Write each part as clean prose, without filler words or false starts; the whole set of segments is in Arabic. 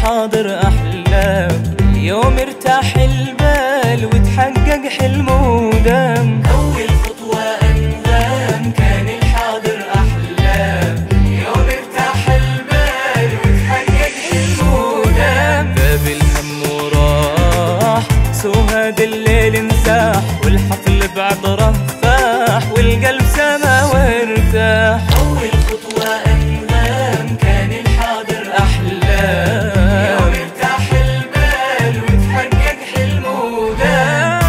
الحاضر أحلام، اليوم ارتاح البال وتحقق حلمه ودام. أول خطوة أنغام كان الحاضر أحلام، اليوم ارتاح البال وتحقق حلمه ودام. باب الهم وراح سوهاد الليل انساح، والحفل بعطره فاح والقلب سما وارتاح. أول خطوة أنغام كان الحاضر أحلام، اليوم ارتاح البال وتحقق حلمه ودام.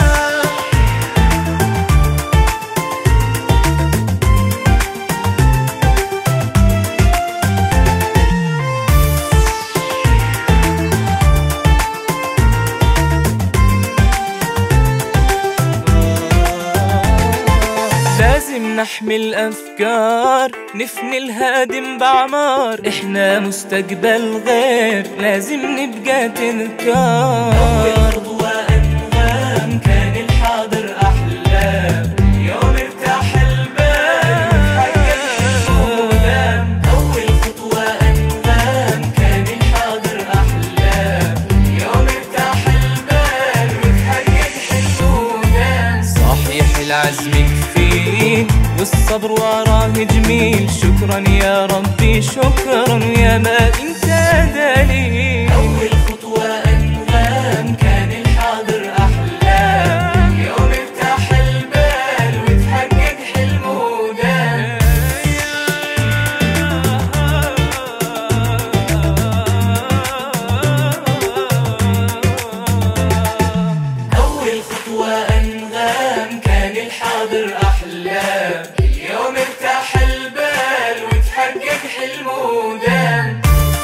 لازم نحمل أفكار نفني الهادم بعمار، إحنا مستقبل غير لازم نبقى تذكار. أول خطوة أنغام كان الحاضر أحلام، اليوم ارتاح البال وتحقق حلمه ودام. أول خطوة أنغام كان الحاضر أحلام، اليوم ارتاح البال وتحقق حلمه ودام. صحيح العزم كفيل والصبر وراه جميل، شكرا يا ربي شكرا يا ما انت دليل. أول خطوة أنغام كان الحاضر أحلام، اليوم ارتاح البال وتحقق حلمه ودام. أول خطوة أنغام كان الحاضر أحلام، اليوم ارتاح البال وتحقق حلمه ودام.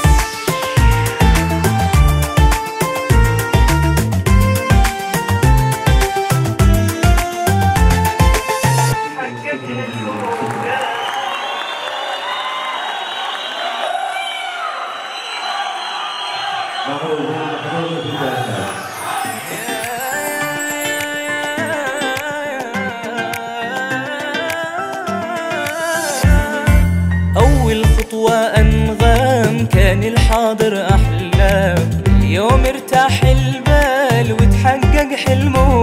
أول خطوة أنغام كان الحاضر أحلام، اليوم ارتاح البال وتحقق حلمه